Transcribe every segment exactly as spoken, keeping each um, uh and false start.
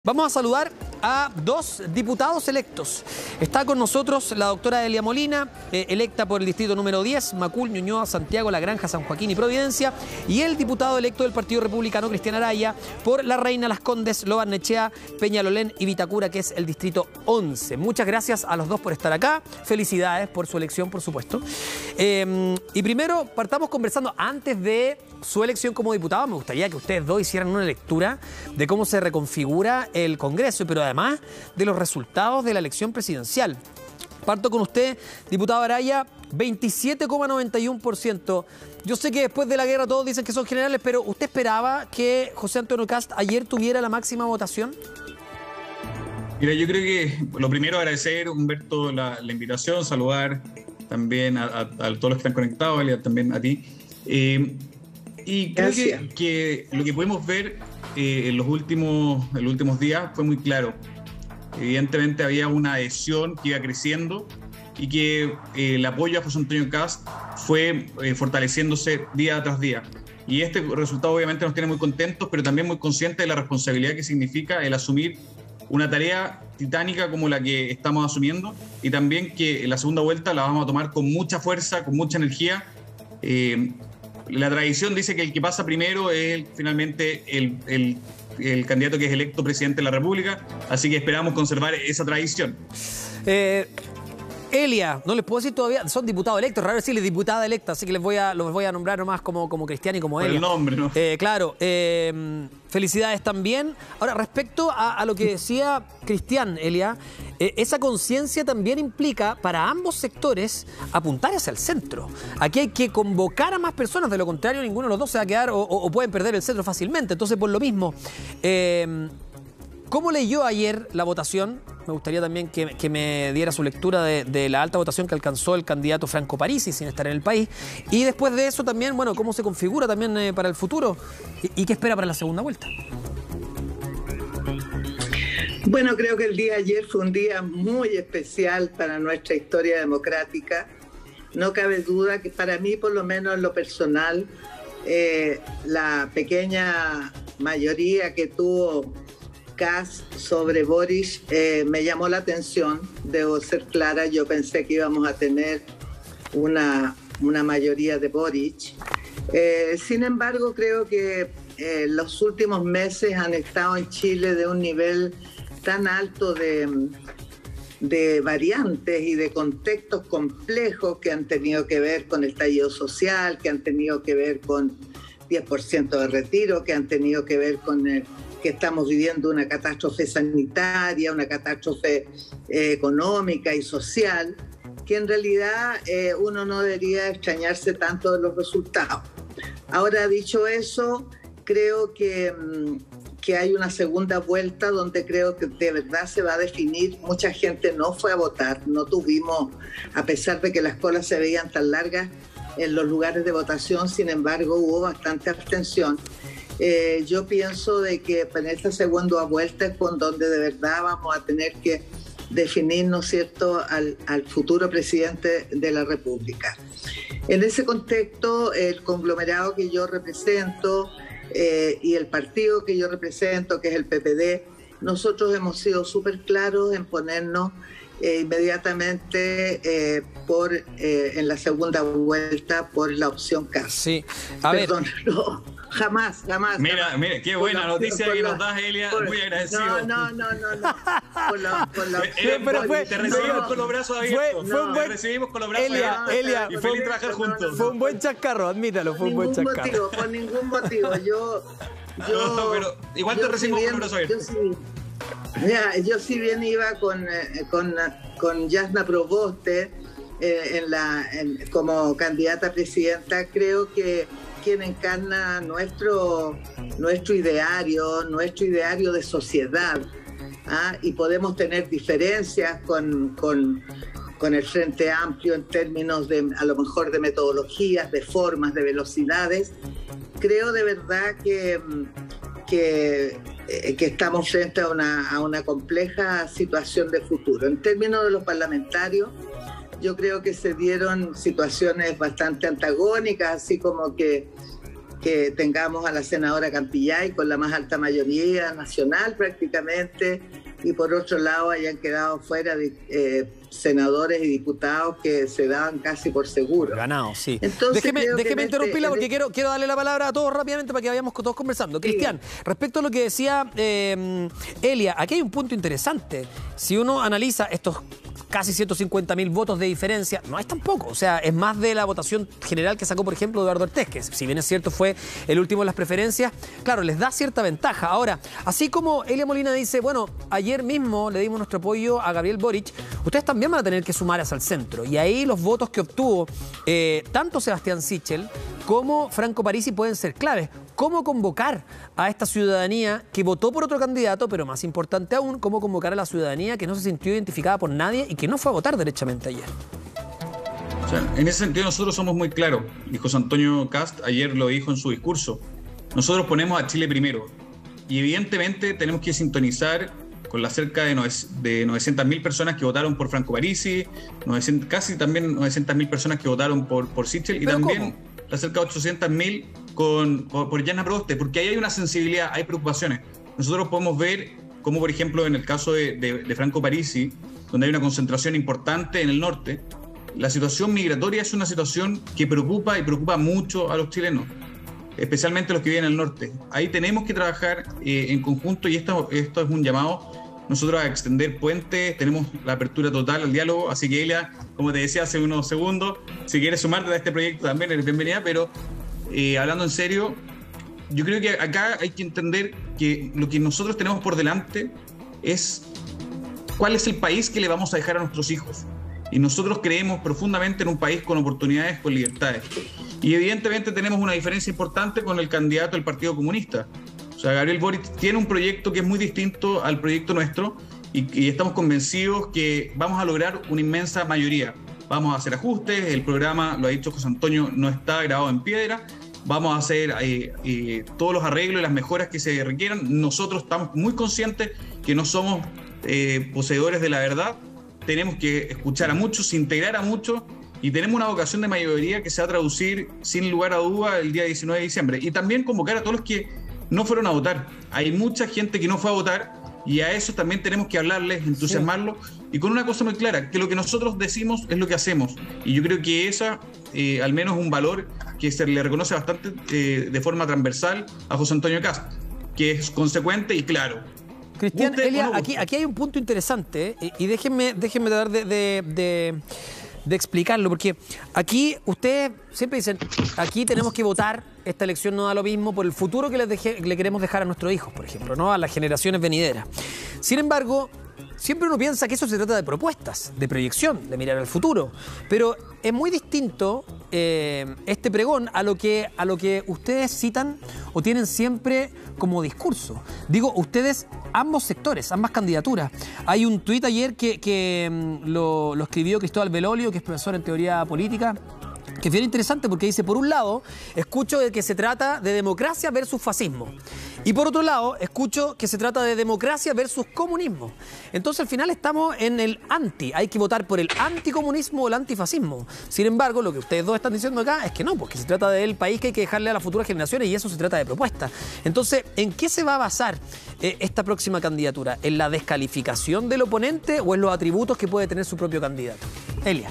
Vamos a saludar a dos diputados electos. Está con nosotros la doctora Elia Molina, eh, electa por el distrito número diez, Macul, Ñuñoa, Santiago, La Granja, San Joaquín y Providencia, y el diputado electo del Partido Republicano, Cristian Araya, por La Reina, Las Condes, Lo Barnechea, Peñalolén y Vitacura, que es el distrito once. Muchas gracias a los dos por estar acá. Felicidades por su elección, por supuesto. Eh, y primero, partamos conversando antes de su elección como diputado. Me gustaría que ustedes dos hicieran una lectura de cómo se reconfigura el Congreso, pero además de los resultados de la elección presidencial. Parto con usted, diputado Araya, veintisiete coma noventa y uno por ciento. Yo sé que después de la guerra todos dicen que son generales, pero ¿usted esperaba que José Antonio Kast ayer tuviera la máxima votación? Mira, yo creo que lo primero agradecer, Humberto, la, la invitación, saludar también a, a, a todos los que están conectados, y también a ti. Eh, y creo que, que lo que podemos ver eh, en, los últimos, en los últimos días fue muy claro. Evidentemente había una adhesión que iba creciendo y que eh, el apoyo a José Antonio Kast fue eh, fortaleciéndose día tras día. Y este resultado obviamente nos tiene muy contentos, pero también muy conscientes de la responsabilidad que significa el asumir una tarea titánica como la que estamos asumiendo, y también que la segunda vuelta la vamos a tomar con mucha fuerza, con mucha energía. Eh, la tradición dice que el que pasa primero es el, finalmente el, el, el candidato que es electo presidente de la República, así que esperamos conservar esa tradición. Eh... Elia, no les puedo decir todavía, son diputados electos, raro decirles diputada electa, así que les voy a, los voy a nombrar nomás como, como Cristian y como Elia. Por el nombre, ¿no? Eh, claro, eh, felicidades también. Ahora, respecto a, a lo que decía Cristian, Elia, eh, esa conciencia también implica para ambos sectores apuntar hacia el centro. Aquí hay que convocar a más personas, de lo contrario ninguno de los dos se va a quedar o, o, o pueden perder el centro fácilmente. Entonces, por lo mismo, eh, ¿cómo leyó ayer la votación? Me gustaría también que, que me diera su lectura de, de la alta votación que alcanzó el candidato Franco Parisi sin estar en el país. Y después de eso también, bueno, cómo se configura también eh, para el futuro y, y qué espera para la segunda vuelta. Bueno, creo que el día de ayer fue un día muy especial para nuestra historia democrática. No cabe duda que para mí, por lo menos en lo personal, eh, la pequeña mayoría que tuvo Kast sobre Boric eh, me llamó la atención, debo ser clara. Yo pensé que íbamos a tener una, una mayoría de Boric. Eh, sin embargo, creo que eh, los últimos meses han estado en Chile de un nivel tan alto de, de variantes y de contextos complejos que han tenido que ver con el estallido social, que han tenido que ver con diez por ciento de retiro, que han tenido que ver con el que estamos viviendo una catástrofe sanitaria, una catástrofe eh, económica y social, que en realidad eh, uno no debería extrañarse tanto de los resultados. Ahora, dicho eso, creo que, que hay una segunda vuelta donde creo que de verdad se va a definir. Mucha gente no fue a votar, no tuvimos, a pesar de que las colas se veían tan largas en los lugares de votación, sin embargo hubo bastante abstención. Eh, yo pienso de que en esta segunda vuelta es con donde de verdad vamos a tener que definir, ¿no es cierto?, al, al futuro presidente de la República. En ese contexto, el conglomerado que yo represento eh, y el partido que yo represento, que es el P P D, nosotros hemos sido súper claros en ponernos eh, inmediatamente eh, por, eh, en la segunda vuelta por la opción Kast. Sí, a Perdón, ver. no. Jamás, jamás. Mira, jamás. mira, qué buena noticia que nos das, Elia. Por, muy agradecido. No, no, no, no. no. Por la, por la, eh, pero fue, te recibimos no, con los brazos abiertos. Fue, fue no, un buen, te recibimos con los brazos Elia, abiertos. Elia, y fue feliz trabajar juntos. No, no, fue un buen chascarro, admítalo, fue un buen chascarro. Motivo, por ningún motivo. Yo, yo, no, pero igual te recibimos con los brazos abiertos. Yo sí, ya, yo si bien iba con, con, con Jasna Proboste eh, en la, en, como candidata a presidenta, creo que quien encarna nuestro, nuestro ideario, nuestro ideario de sociedad, ¿ah? Y podemos tener diferencias con, con, con el Frente Amplio en términos de, a lo mejor, de metodologías, de formas, de velocidades. Creo de verdad que, que, que estamos frente a una, a una compleja situación de futuro. En términos de los parlamentarios, yo creo que se dieron situaciones bastante antagónicas, así como que que tengamos a la senadora Campillay con la más alta mayoría nacional prácticamente, y por otro lado hayan quedado fuera de, eh, senadores y diputados que se daban casi por seguro. Ganado, sí. Entonces, déjeme déjeme este, interrumpirla porque este... quiero, quiero darle la palabra a todos rápidamente para que vayamos todos conversando. Sí. Cristian, respecto a lo que decía eh, Elia, aquí hay un punto interesante. Si uno analiza estos casi ciento cincuenta mil votos de diferencia, no es tan poco, o sea, es más de la votación general que sacó, por ejemplo, Eduardo Ortiz, que si bien es cierto fue el último en las preferencias, claro, les da cierta ventaja. Ahora, así como Elia Molina dice, bueno, ayer mismo le dimos nuestro apoyo a Gabriel Boric, ustedes también van a tener que sumar hacia el centro, y ahí los votos que obtuvo eh, tanto Sebastián Sichel como Franco Parisi pueden ser claves. ¿Cómo convocar a esta ciudadanía que votó por otro candidato, pero más importante aún, cómo convocar a la ciudadanía que no se sintió identificada por nadie y que no fue a votar derechamente ayer? O sea, en ese sentido nosotros somos muy claros, y José Antonio Kast ayer lo dijo en su discurso. Nosotros ponemos a Chile primero, y evidentemente tenemos que sintonizar con las cerca de novecientas mil personas que votaron por Franco Parisi, novecientas, casi también novecientas mil personas que votaron por, por Sichel, y también ¿cómo? las cerca de ochocientas mil con, con, por Yana Proboste, porque ahí hay una sensibilidad, hay preocupaciones. Nosotros podemos ver como, por ejemplo, en el caso de, de, de Franco Parisi, donde hay una concentración importante en el norte, la situación migratoria es una situación que preocupa y preocupa mucho a los chilenos, especialmente los que viven en el norte. Ahí tenemos que trabajar eh, en conjunto, y esto, esto es un llamado nosotros a extender puentes. Tenemos la apertura total al diálogo, así que Elia, como te decía hace unos segundos, si quieres sumarte a este proyecto también eres bienvenida, pero eh, hablando en serio, yo creo que acá hay que entender que lo que nosotros tenemos por delante es cuál es el país que le vamos a dejar a nuestros hijos. Y nosotros creemos profundamente en un país con oportunidades, con libertades. Y evidentemente tenemos una diferencia importante con el candidato del Partido Comunista. O sea, Gabriel Boric tiene un proyecto que es muy distinto al proyecto nuestro, y, y estamos convencidos que vamos a lograr una inmensa mayoría. Vamos a hacer ajustes, el programa, lo ha dicho José Antonio, no está grabado en piedra. Vamos a hacer eh, eh, todos los arreglos y las mejoras que se requieran. Nosotros estamos muy conscientes que no somos eh, poseedores de la verdad. Tenemos que escuchar a muchos, integrar a muchos, y tenemos una vocación de mayoría que se va a traducir sin lugar a duda el día diecinueve de diciembre. Y también convocar a todos los que no fueron a votar. Hay mucha gente que no fue a votar, y a eso también tenemos que hablarles, entusiasmarlos, sí. Y con una cosa muy clara, que lo que nosotros decimos es lo que hacemos. Y yo creo que esa, eh, al menos, es un valor que se le reconoce bastante eh, de forma transversal a José Antonio Kast, que es consecuente y claro. Cristian, Elia, aquí, aquí hay un punto interesante, ¿eh? y, y déjenme, déjenme dar de, de, de, de explicarlo, porque aquí ustedes siempre dicen, aquí tenemos que votar, esta elección no da lo mismo por el futuro que les deje, le queremos dejar a nuestros hijos, por ejemplo, ¿no? A las generaciones venideras. Sin embargo, siempre uno piensa que eso se trata de propuestas, de proyección, de mirar al futuro, pero es muy distinto eh, este pregón a lo que, a lo que ustedes citan o tienen siempre como discurso. Digo, ustedes, ambos sectores, ambas candidaturas. Hay un tuit ayer que, que lo, lo escribió Cristóbal Belolio, que es profesor en teoría política, que es bien interesante porque dice, por un lado, escucho de que se trata de democracia versus fascismo. Y por otro lado, escucho que se trata de democracia versus comunismo. Entonces, al final estamos en el anti. Hay que votar por el anticomunismo o el antifascismo. Sin embargo, lo que ustedes dos están diciendo acá es que no, porque se trata del país que hay que dejarle a las futuras generaciones, y eso se trata de propuestas. Entonces, ¿en qué se va a basar eh, esta próxima candidatura? ¿En la descalificación del oponente o en los atributos que puede tener su propio candidato? Elia.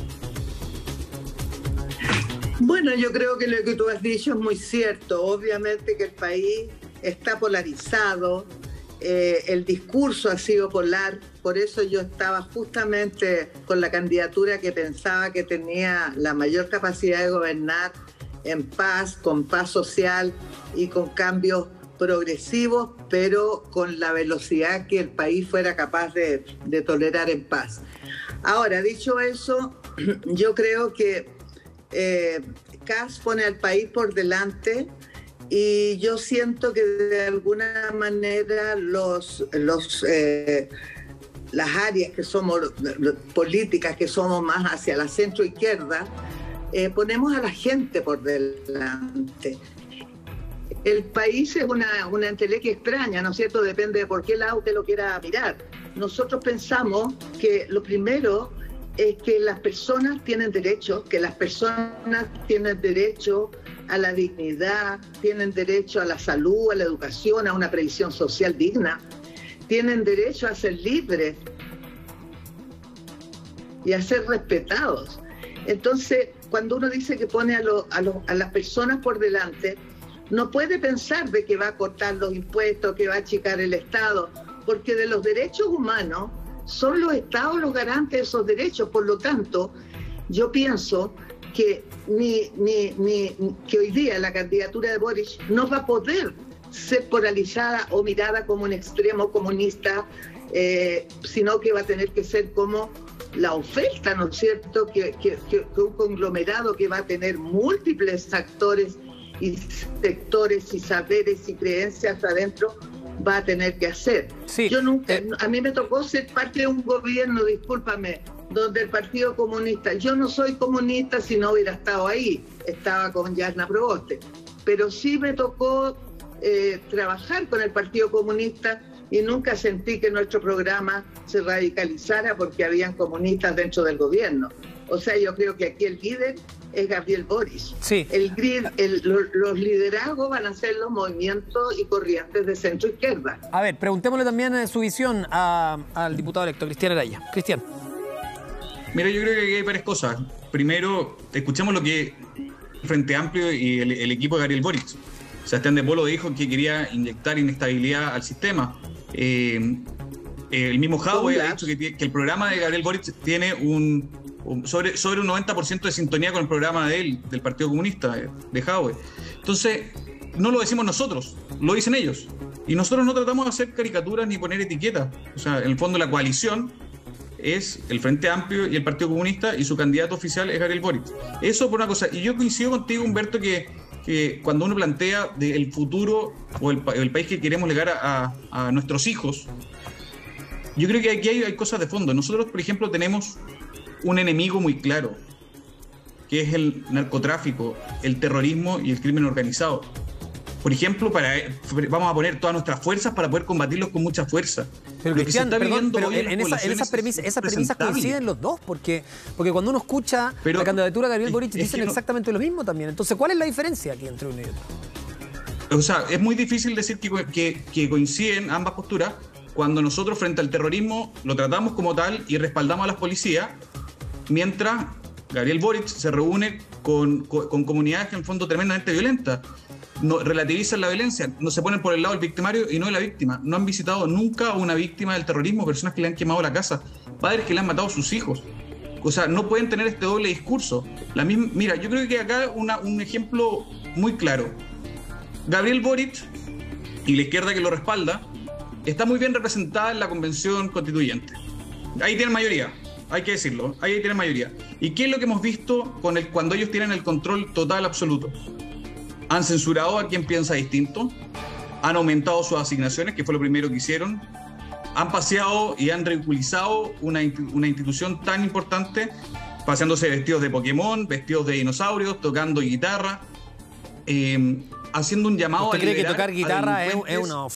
Bueno, yo creo que lo que tú has dicho es muy cierto. Obviamente que el país está polarizado, eh, el discurso ha sido polar, por eso yo estaba justamente con la candidatura que pensaba que tenía la mayor capacidad de gobernar en paz, con paz social y con cambios progresivos, pero con la velocidad que el país fuera capaz de, de tolerar en paz. Ahora, dicho eso, yo creo que Eh, Kast pone al país por delante, y yo siento que de alguna manera los, los, eh, las áreas que somos políticas, que somos más hacia la centro izquierda, eh, ponemos a la gente por delante. El país es una, una entelequia extraña, ¿no es cierto? Depende de por qué lado usted lo quiera mirar. Nosotros pensamos que lo primero es que las personas tienen derecho, que las personas tienen derecho a la dignidad, tienen derecho a la salud, a la educación, a una previsión social digna, tienen derecho a ser libres y a ser respetados. Entonces, cuando uno dice que pone a, lo, a, lo, a las personas por delante, no puede pensar de que va a cortar los impuestos, que va a achicar el Estado, porque de los derechos humanos son los Estados los garantes de esos derechos. Por lo tanto, yo pienso que, ni, ni, ni, que hoy día la candidatura de Boric no va a poder ser polarizada o mirada como un extremo comunista, eh, sino que va a tener que ser como la oferta, ¿no es cierto?, que, que, que un conglomerado que va a tener múltiples actores y sectores y saberes y creencias adentro va a tener que hacer. Sí, Yo nunca, eh, a mí me tocó ser parte de un gobierno, discúlpame, donde el Partido Comunista, yo no soy comunista si no hubiera estado ahí, estaba con Yarna Proboste, pero sí me tocó eh, trabajar con el Partido Comunista y nunca sentí que nuestro programa se radicalizara porque habían comunistas dentro del gobierno. O sea, yo creo que aquí el líder es Gabriel Boric. Sí. El, el, los, los liderazgos van a ser los movimientos y corrientes de centro izquierda. A ver, preguntémosle también eh, su visión a, al diputado electo, Cristian Araya. Cristian. Mira, yo creo que hay varias cosas. Primero, escuchemos lo que el Frente Amplio y el, el equipo de Gabriel Boric. Sebastián de Polo dijo que quería inyectar inestabilidad al sistema. Eh, el mismo Jadwe ha dicho que, que el programa de Gabriel Boric tiene un, un sobre, sobre un noventa por ciento de sintonía con el programa de él, del Partido Comunista, de Jadwe. Entonces, no lo decimos nosotros, lo dicen ellos. Y nosotros no tratamos de hacer caricaturas ni poner etiquetas. O sea, en el fondo la coalición es el Frente Amplio y el Partido Comunista y su candidato oficial es Gabriel Boric. Eso por una cosa. Y yo coincido contigo, Humberto, que, que cuando uno plantea el futuro o el, el país que queremos legar a, a, a nuestros hijos, yo creo que aquí hay, hay cosas de fondo. Nosotros, por ejemplo, tenemos un enemigo muy claro, que es el narcotráfico, el terrorismo y el crimen organizado. Por ejemplo, para, vamos a poner todas nuestras fuerzas para poder combatirlos con mucha fuerza. Pero, Cristian, perdón, pero en, en, esa, en esas premisas, esas premisas coinciden los dos, porque, porque cuando uno escucha pero, la candidatura de Gabriel Boric dicen no, exactamente lo mismo también. Entonces, ¿cuál es la diferencia aquí entre uno y otro? O sea, es muy difícil decir que, que, que coinciden ambas posturas cuando nosotros frente al terrorismo lo tratamos como tal y respaldamos a las policías, mientras Gabriel Boric se reúne con, con, con comunidades que en el fondo tremendamente violentas. No, relativizan la violencia, no se ponen por el lado del victimario y no de la víctima. No han visitado nunca a una víctima del terrorismo, personas que le han quemado la casa, padres que le han matado a sus hijos. O sea, no pueden tener este doble discurso. La misma, mira, yo creo que acá una, un ejemplo muy claro. Gabriel Boric y la izquierda que lo respalda está muy bien representada en la Convención Constituyente. Ahí tienen mayoría, hay que decirlo, ahí tienen mayoría. ¿Y qué es lo que hemos visto con el, cuando ellos tienen el control total absoluto? Han censurado a quien piensa distinto, han aumentado sus asignaciones, que fue lo primero que hicieron, han paseado y han ridiculizado una, una institución tan importante, paseándose vestidos de Pokémon, vestidos de dinosaurios, tocando guitarra, eh, haciendo un llamado ¿Usted a cree que liberar tocar guitarra a es, es una